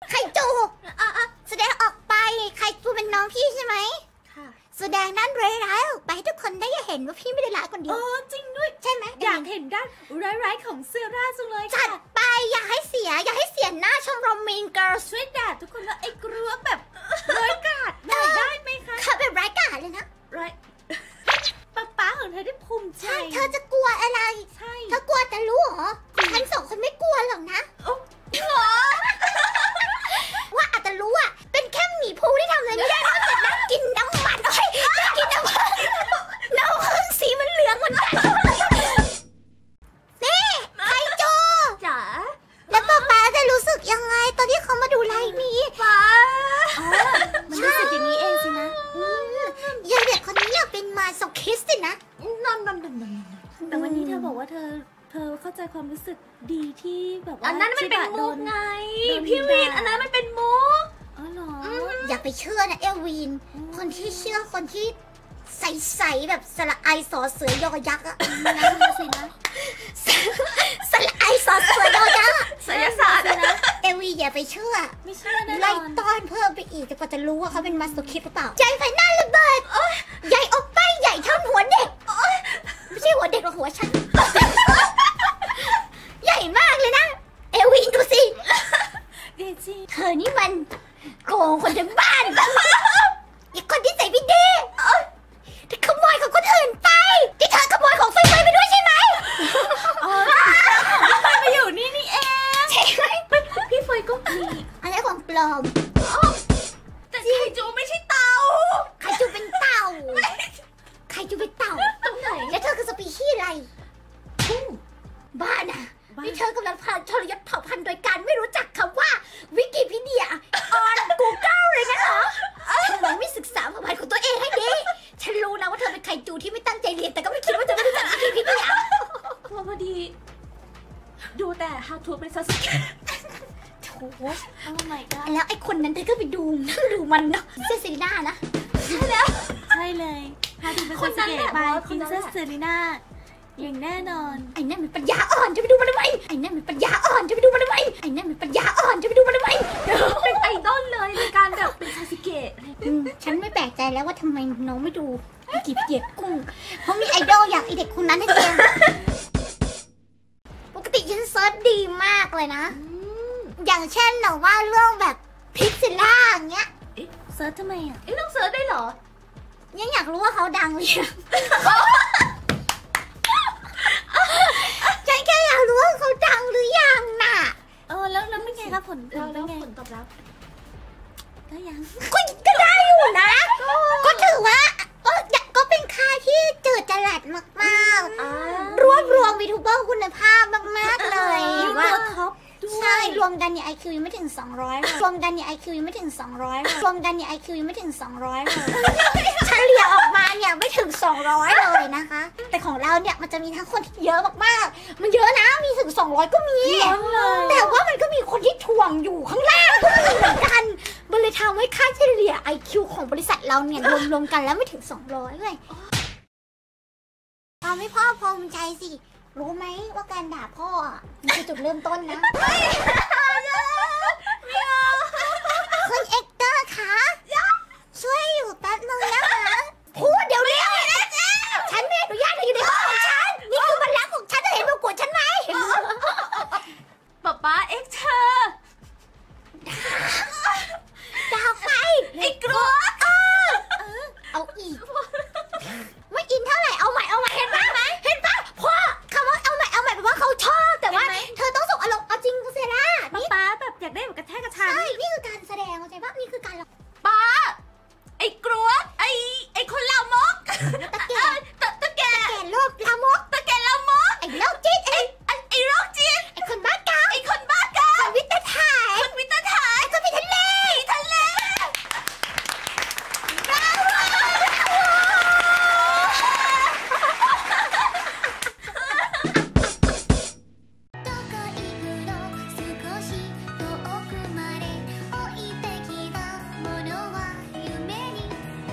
ไข่จูแสดงออกไปไข่จูเป็นน้องพี่ใช่ไหมค่ะแสดงด้านร้ายๆออกไปให้ทุกคนได้เห็นว่าพี่ไม่ได้ร้ายคนเดียวจริงด้วยใช่ไหมอยากเห็นด้านร้ายๆของเซราจังเลยจัดไปอย่าให้เสียหน้าชมรมมีนเกิร์ลช่วยด่าทุกคนว่าไอ้กลัวแบบร้ายกาจได้ไหมคะเขาแบบร้ายกาจเลยนะร้ายป้าของเธอได้ภูมิใจเธอจะกลัวอะไรใช่เธอกลัวแต่รู้เหรอฉันสองคนไม่กลัวหรอกนะหรอว่าอาจจะรู้อ่ะเป็นแค่หมีภูที่ทำอะไรไม่ได้นอกจากนั่งกินน้ำมันกินน้ำมันสีมันเหลืองเหมือนกันนี่ไข่จูจ๋าแล้วป๊าจะรู้สึกยังไงตอนที่เขามาดูไลฟ์นี้ป๊ามันรู้สึกอย่างนี้เองสินะยายเด็กคนนี้อยากเป็นมาโซคิสตินะนอนแต่วันนี้เธอบอกว่าเธอเข้าใจความรู้สึกดีที่แบบว่าอันนั้นมันเป็นมุกไงพี่วีนอันนั้นมันเป็นมุกอ๋อเหรออย่าไปเชื่อนะเอลวีนคนที่เชื่อคนที่ใสๆแบบสระไอสอเสือยอยักษ์อะนะสินะสระไอสอเสือยอยักษ์ศิลศาสตร์นะเอลวีอย่าไปเชื่อไม่เชื่อแน่นอนไล่ต้อนเพิ่มไปอีกแต่กว่าจะรู้ว่าเขาเป็นมาสโตคิสหรือเปล่าใจไฟหน้าระเบิดใหญ่อกไปใหญ่เท่าหัวเด็กไม่ใช่หัวเด็กหรอกหัวฉันใหญ่มากเลยนะเอลวีดูสิเธอนี่มันโกงคนทั้งบ้านอีกคนที่ใส่ไม่ดีเธอขโมยของคนอื่นไปที่เธอขโมยของไฟไปด้วยใช่ไหมไปอยู่นี่เองใช่ไหมพี่เฟยก็มีอะไรของปลอมแต่ไข่จูไม่ใช่เต่าไข่จูเป็นเต่าไข่จูเป็นเต่าตรงไหนแล้วเธอคือสปีชีส์อะไรบ้านะนี่เธอกำลังทรยศเผ่าพันธุ์โดยการไม่รู้จักคำว่าวิกิพีเดียGoogle เลยนะเหรอทำไมไม่ศึกษาเผ่าพันธุ์ของตัวเองให้ดีฉันรู้นะว่าเธอเป็นไข่จูที่ไม่ตั้งใจเรียนแต่ก็ไม่คิดว่าจะไม่รู้จักวิกิพีเดียพอดีดูแต่ How to เป็น Sasuke โถ่แล้วไอ้คนนั้นเธอก็ไปดูมันเนาะเซซิลิน่านะใช่แล้วใช่เลย How to เป็น Sasuke ไป Princess Serenaอย่างแน่นอนไอ้นั่นมันปัญญาอ่อนจะไปดูมันทำไมไอ้นั่นมันปัญญาอ่อนจะไปดูมันทำไมไอ้นั่นมันปัญญาอ่อนจะไปดูมันทำไมเป็นไอดอลเลยในการแบบเป็นซาสึเกะฉันไม่แปลกใจแล้วว่าทำไมน้องไม่ดูวิกิพีเดียกุ้งเพราะมีไอดอลอย่างไอเด็กคนนั้นนั่นเองปกติฉันเซิร์ชดีมากเลยนะอย่างเช่นหนูว่าเรื่องแบบพิกซิล่าอย่างเงี้ยเซิร์ชทำไมอ่ะต้องเซิร์ชได้เหรอยังอยากรู้ว่าเขาดังหรือยังฉันแค่อยากรู้ว่าเขาดังหรือยังน่ะแล้วเป็นไงครับผลตอบรับก็ยังก็ได้อยู่นะก็ถือว่าก็เป็นค่ายที่จืดจรัสมากๆรวบรวมวีทูเบอร์คุณภาพมากๆเลยว่าท็อปใช่รวมกันเนี่ย IQ ยังไม่ถึง200รวมกันเนี่ย IQ ยังไม่ถึง200รวมกันเนี่ย IQ ยังไม่ถึง200เฉลี่ยออกมาเนี่ยไม่ถึง200เลยนะคะแต่ของเราเนี่ยมันจะมีทั้งคนที่เยอะมากๆมันเยอะนะมีถึง200ก็มีแต่ว่ามันก็มีคนที่ถ่วงอยู่ข้างล่างก็มีเหมือนกันมันเลยทำให้ค่าเฉลี่ย IQ ของบริษัทเราเนี่ยรวมกันแล้วไม่ถึง200เลยทำให้พ่อภูมิใจสิรู้ไหมว่าการด่าพ่อมันคือจุดเริ่มต้นนะ